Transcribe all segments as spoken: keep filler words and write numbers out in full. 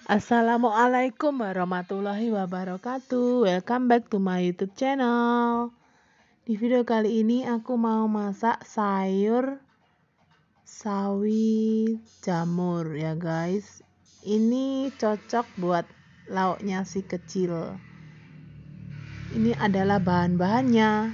Assalamualaikum warahmatullahi wabarakatuh. Welcome back to my YouTube channel. Di video kali ini aku mau masak sayur sawi jamur ya guys. Ini cocok buat lauknya si kecil. Ini adalah bahan-bahannya.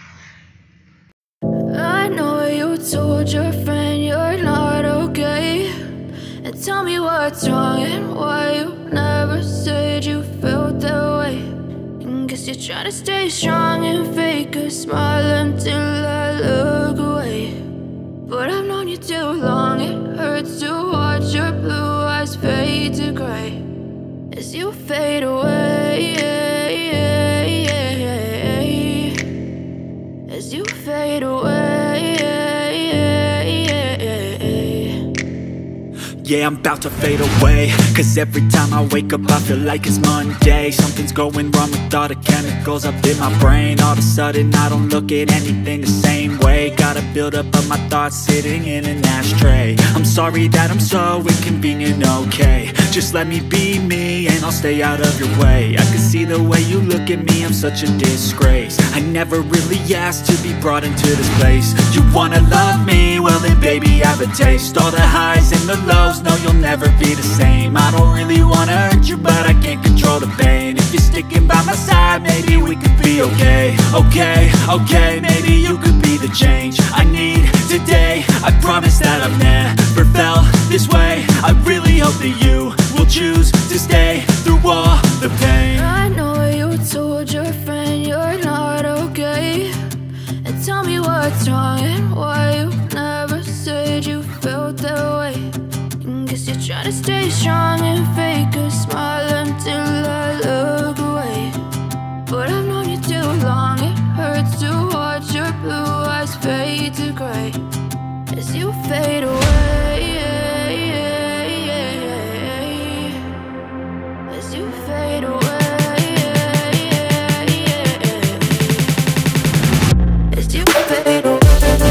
I know you told your friend you're not okay, and tell me what's wrong and why you never said you felt that way. And guess you're trying to stay strong and fake a smile until I look away. But I've known you too long, it hurts to watch your blue eyes fade to gray as you fade away, as you fade away. Yeah, I'm about to fade away, cause every time I wake up I feel like it's Monday. Something's going wrong with all the chemicals up in my brain. All of a sudden I don't look at anything the same way. Got a build up of my thoughts sitting in an ashtray. I'm sorry that I'm so inconvenient, okay. Just let me be me and I'll stay out of your way. I can see the way you look at me, I'm such a disgrace. I never really asked to be brought into this place. You wanna love me? Well then baby I have a taste. All the highs and the lows, no, you'll never be the same. I don't really wanna hurt you, but I can't control the pain. If you're sticking by my side, maybe we could be okay. Okay, okay, maybe you could be the change I need today. I promise that I've never felt this way. I really hope that you will choose to stay through all the pain. I know you told your friend you're not okay, and tell me what's wrong and why you never said you felt that way. Guess you're trying to stay strong and fake a smile until I look away. But I've known you too long, it hurts to watch your blue eyes fade to gray as you fade away, as you fade away, as you fade away.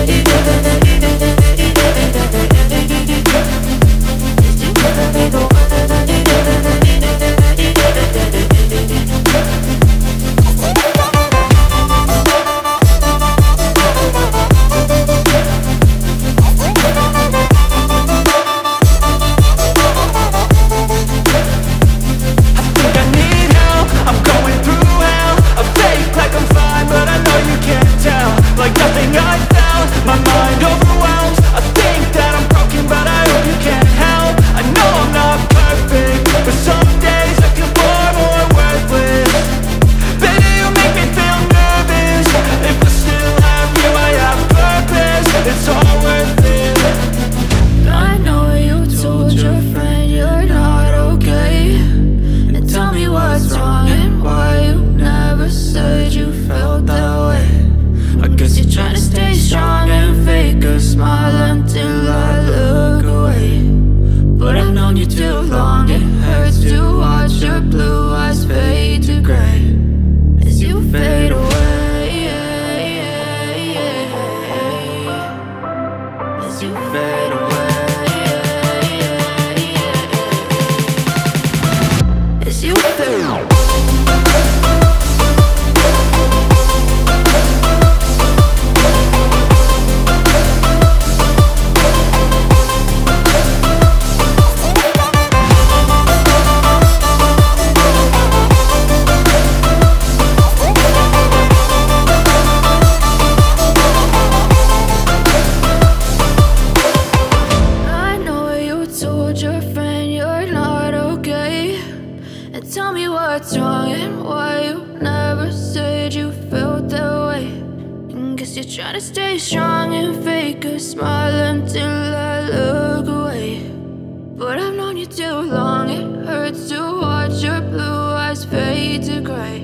Try to stay strong and fake a smile until I look away. But I've known you too long, it hurts to watch your blue eyes fade to gray.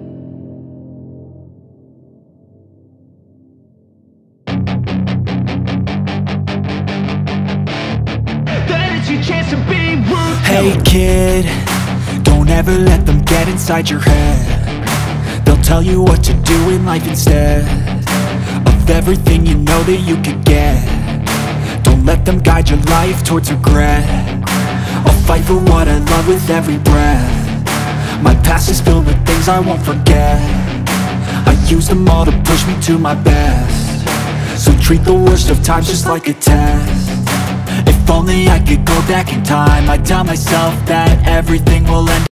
Hey kid, don't ever let them get inside your head. They'll tell you what to do in life instead of everything you know that you could get. Don't let them guide your life towards regret. I'll fight for what I love with every breath. My past is filled with things I won't forget. I use them all to push me to my best. So treat the worst of times just like a test. If only I could go back in time, I'd tell myself that everything will end